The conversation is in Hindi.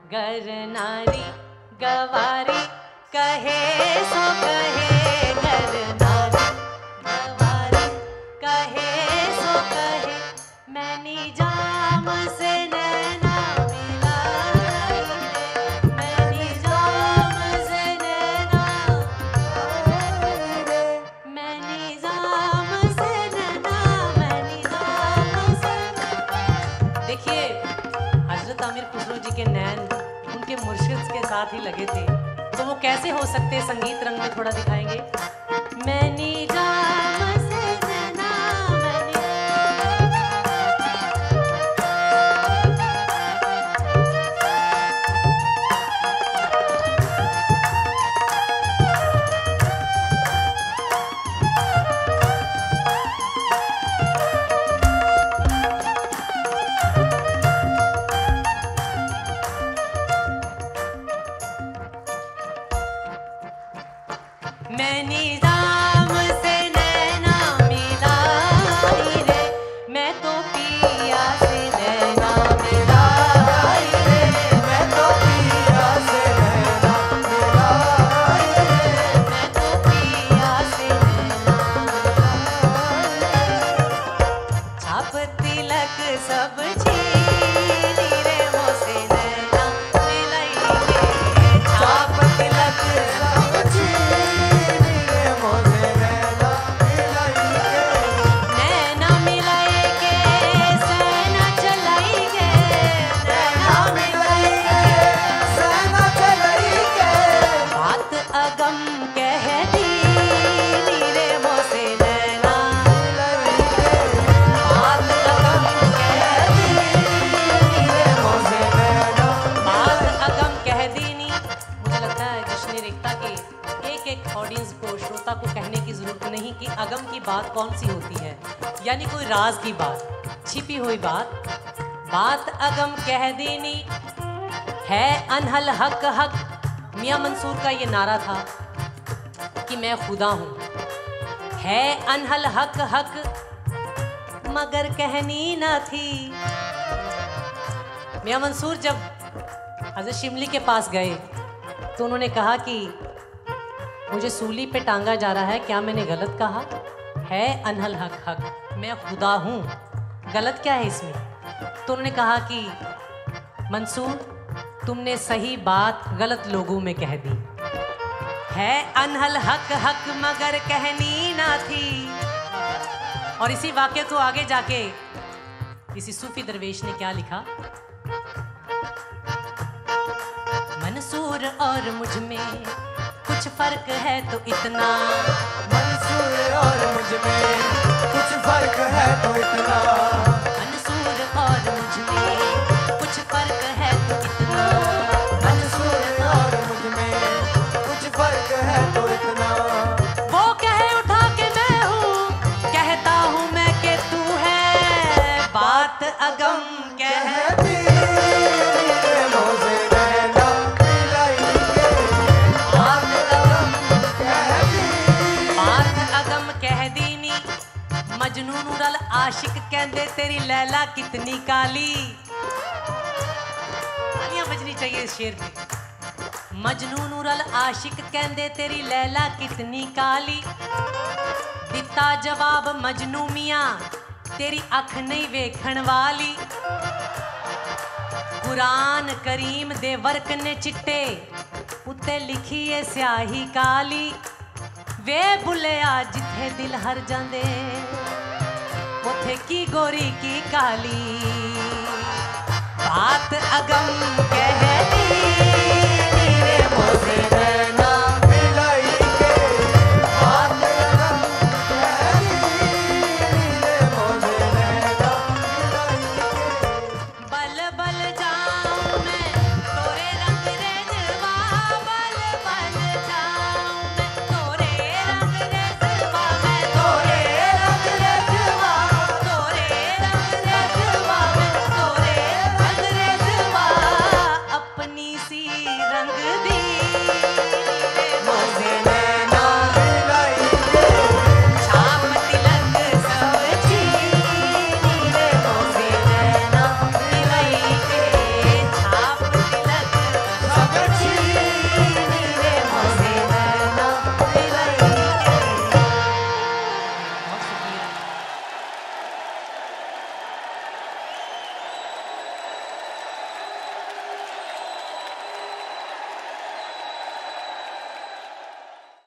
गर नारी गवारी कहे सो कहे, गर नारी गवारी कहे सो कहे, मैंने जाम से नैना मिलाए, मैंने जाम से नैना, मैंने जाम से नैना, मैंने जाम से। देखिए हजरत आमिर खुसरो जी के नैन उनके मुर्शिद के साथ ही लगे थे, तो वो कैसे हो सकते संगीत रंग में थोड़ा दिखाएंगे। मैंने जाम से नैना, मैंने जाम से नैना मिलाई रे, मैं तो पिया से नैना मिलाई रे, मैं तो पिया से नैना मिलाई रे, मैं तो पिया से नैना मिलाई रे, छाप तिलक सब छीनी रे, मोसे नैना मिलाई रे, छाप तिलक सब को कहने की जरूरत नहीं कि अगम की बात कौन सी होती है, यानी कोई राज की बात, छिपी हुई बात, बात अगम कह देनी है अनहल हक हक। मियां मंसूर का ये नारा था कि मैं खुदा हूं, है अनहल हक हक मगर कहनी ना थी। मियां मंसूर जब हजरत शिमली के पास गए तो उन्होंने कहा कि मुझे सूली पे टांगा जा रहा है, क्या मैंने गलत कहा? है अनहल हक हक, मैं खुदा हूँ, गलत क्या है इसमें? तो उन्होंने कहा कि मंसूर तुमने सही बात गलत लोगों में कह दी, है अनहल हक हक मगर कहनी ना थी। और इसी वाक्य को आगे जाके किसी सूफी दरवेश ने क्या लिखा, मंसूर और मुझ में कुछ फर्क है तो इतना, मंसूर और मुझ में कुछ फर्क है तो इतना, मंसूर और मुझ में कुछ फर्क है तो इतना, मंसूर और मुझ में कुछ फर्क है तो इतना। वो कहे उठा के मैं हूँ, कहता हूँ मैं कि तू है, बात अगम कहती मजनून उरल आशिक कहंदे तेरी लैला कितनी काली। तालियां बजनी चाहिए इस शेर पे। मजनून उरल आशिक कहंदे तेरी लैला कितनी काली, दिता जवाब मजनू मियां तेरी अख नहीं वेखण वाली। कुरान करीम दे वर्क ने चिट्टे उत्ते लिखी है स्याही काली, वे भुलिया जिथे दिल हर जांदे उथे की गोरी की काली, बात अगम